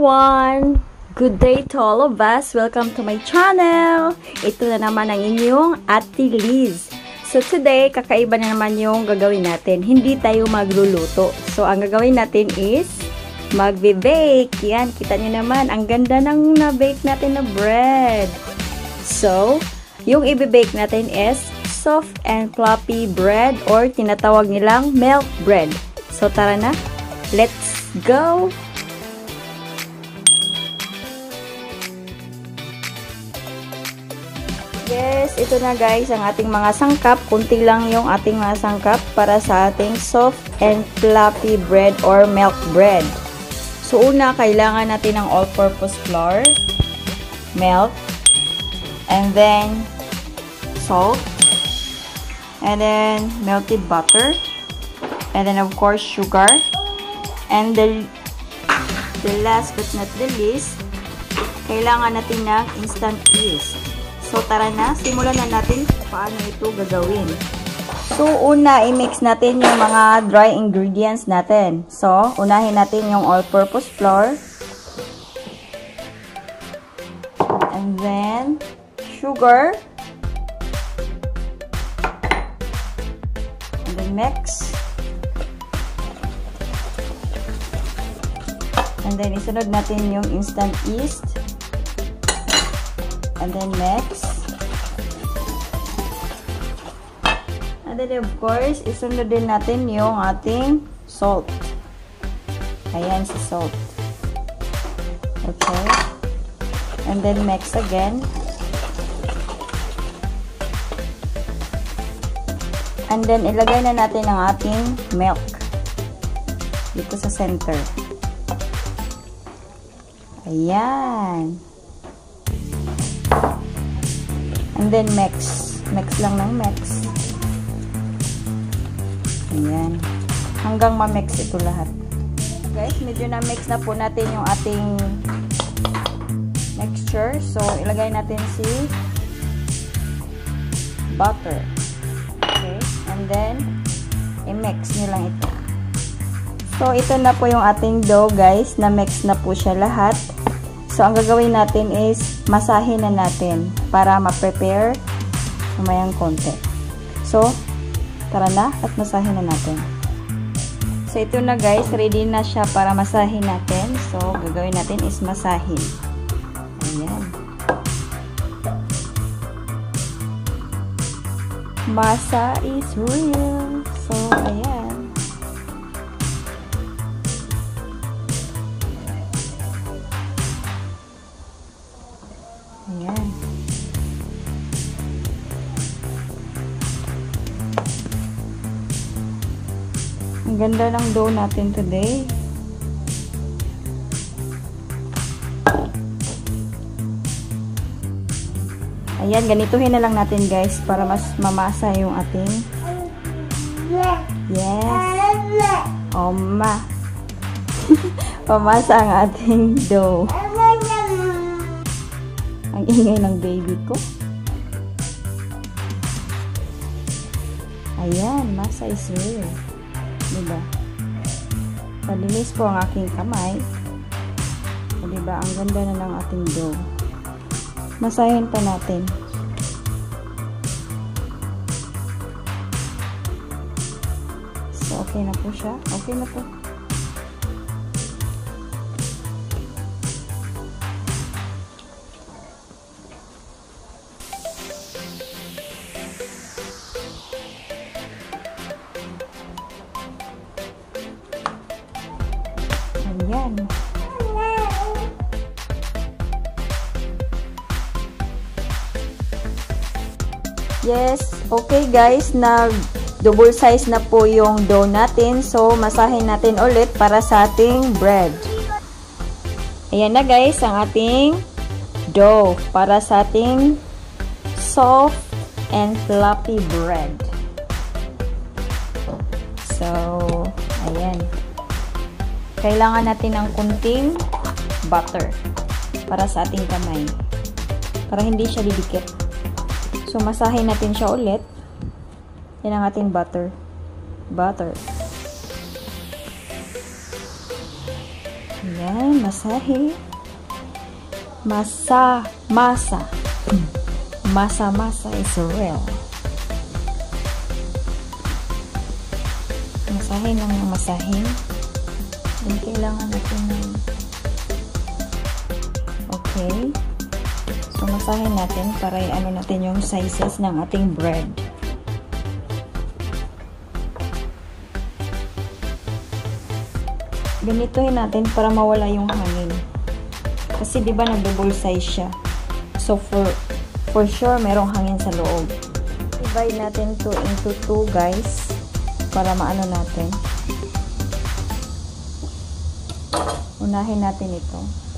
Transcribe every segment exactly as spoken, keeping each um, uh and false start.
everyone! Good day to all of us! Welcome to my channel! Ito na naman ang inyong Ate Liz. So today, kakaiba na naman yung gagawin natin. Hindi tayo magluluto. So ang gagawin natin is magbe-bake. Yan, kita nyo naman. Ang ganda ng na-bake natin na bread. So, yung i-bake natin is soft and fluffy bread or tinatawag nilang milk bread. So tara na! Let's go! Yes, ito na guys ang ating mga sangkap. Kunti lang yung ating mga sangkap para sa ating soft and fluffy bread or milk bread. So una, kailangan natin ng all-purpose flour, milk, and then salt, and then melted butter, and then of course sugar, and the, the last but not the least, kailangan natin ng instant yeast. So, tara na. Simulan na natin paano ito gagawin. So, una, i-mix natin yung mga dry ingredients natin. So, unahin natin yung all-purpose flour. And then, sugar. And then, mix. And then, isunod natin yung instant yeast. And then mix. And then of course, isunod din natin yung ating salt. Ayan si salt. Okay. And then mix again. And then ilagay na natin ang ating milk dito sa center. Ayan. And then mix. Mix lang ng mix. Ayan. Hanggang ma-mix ito lahat. Guys, medyo na-mix na po natin yung ating mixture. So, ilagay natin si butter. Okay. And then, i-mix nyo lang ito. So, ito na po yung ating dough, guys. Na-mix na po siya lahat. So, ang gagawin natin is masahin na natin para ma-prepare umayang konti. So, tara na at masahin na natin. So, ito na guys. Ready na siya para masahin natin. So, gagawin natin is masahin. Ayan. Masa is real. So, ayan. Ayan. Ang ganda ng dough natin today. Ayan, ganituhin na lang natin guys para mas mamasa yung ating yes. Oma. Pamasa ang ating dough. Ang ingay ng baby ko. Ayan, masa is real. Diba? Palinis po ang aking kamay. O diba? Ang ganda na ng ating dough. Masahin pa natin. So, okay na po siya. Okay na po. Ayan. Yes, okay guys, na double size na po yung dough natin. So, masahin natin ulit para sa ating bread. Ayan na guys, ang ating dough para sa ating soft and fluffy bread. So, ayan. Kailangan natin ng kunting butter para sa ating kamay. Para hindi siya didikit. So, masahin natin siya ulit. Yan ang ating butter. Butter. Ayan. Ayan, masahe. Masa, masa. Masa-masa is real. Masahe ng masahe. Then, kailangan natin ng okay. So, masahin natin para i-ano natin yung sizes ng ating bread. Ganitohin natin para mawala yung hangin. Kasi di ba nagbo-bullseye siya. So for for sure merong hangin sa loob. Divide natin to into two, guys, para maano natin. Unahin natin ito.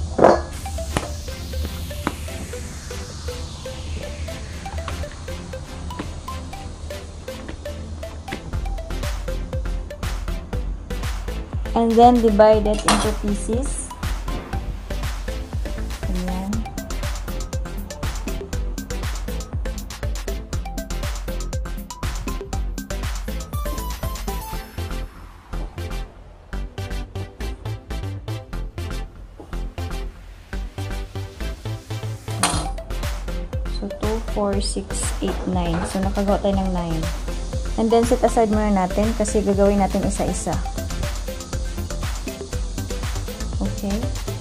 And then divide it into pieces. Ayan. So, two, four, six, eight, nine. So, nakagawa tayo ng nine. And then, set aside muna natin kasi gagawin natin isa-isa. Okay.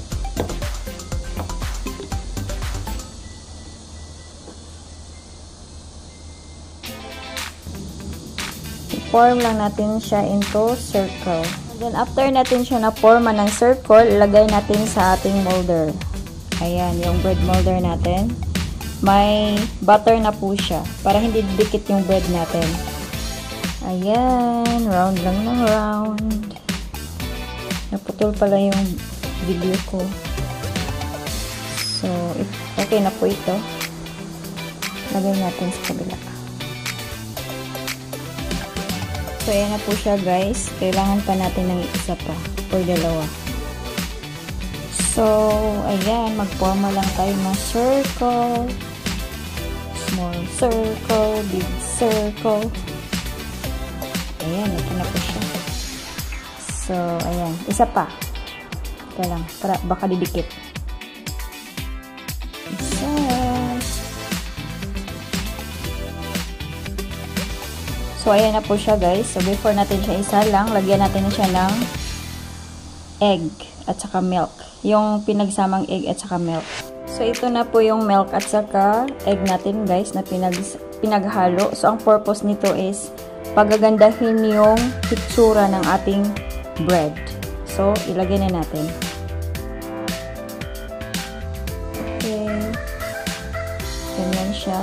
I-form lang natin siya into circle. And then, after natin siya na-forma ng circle, ilagay natin sa ating molder. Ayan, yung bread molder natin. May butter na po siya para hindi dikit yung bread natin. Ayan, round lang ng round. Naputol pala yung video ko. So, okay na po ito. Lagay natin sa kabila. So, ayan na po siya, guys. Kailangan pa natin ng isa pa or dalawa. So, ayan. Magforma lang tayo ng circle. Small circle. Big circle. Ayan. Ito na po siya. So, ayan. Isa pa. Ito lang. Para baka didikit. Isa. So, ayan na po siya, guys. So, before natin siya isa lang, lagyan natin siya ng egg at saka milk. Yung pinagsamang egg at saka milk. So, ito na po yung milk at saka egg natin, guys, na pinag pinaghalo. So, ang purpose nito is pagagandahin yung hitsura ng ating bread. So, ilagay na natin. Okay. Ganyan siya.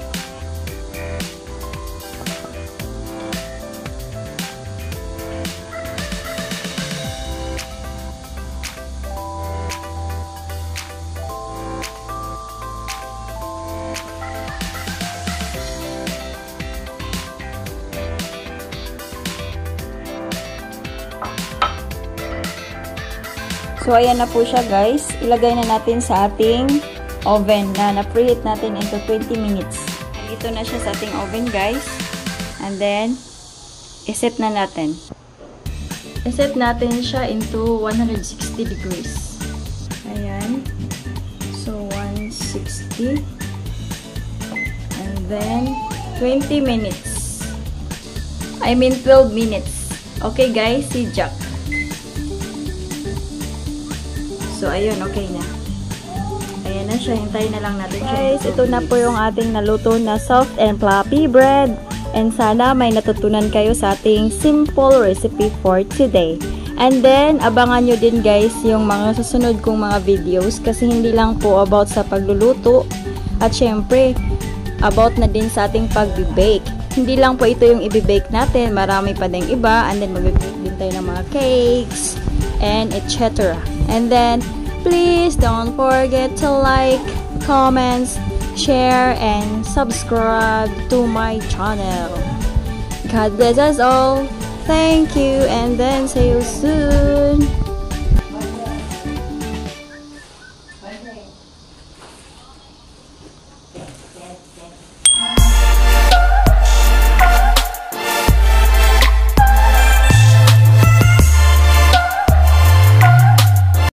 So, ayan na po siya, guys. Ilagay na natin sa ating oven na na-preheat natin into twenty minutes. Ito na siya sa ating oven, guys. And then, iset na natin. Iset natin siya into one hundred sixty degrees. Ayan. So, one sixty. And then, twenty minutes. I mean, twelve minutes. Okay, guys. Si Jack. So, ayun, okay na. Ayan na siya. Hintayin na lang natin siya. Guys, ito na po yung ating naluto na soft and fluffy bread. And sana may natutunan kayo sa ating simple recipe for today. And then, abangan nyo din, guys, yung mga susunod kong mga videos. Kasi hindi lang po about sa pagluluto. At syempre, about na din sa ating pag-bake. Hindi lang po ito yung i-bake natin. Marami pa ding iba. And then, mag-bake din tayo ng mga cakes. And et cetera. And then, please don't forget to like, comments, share, and subscribe to my channel. God bless us all. Thank you, and then see you soon.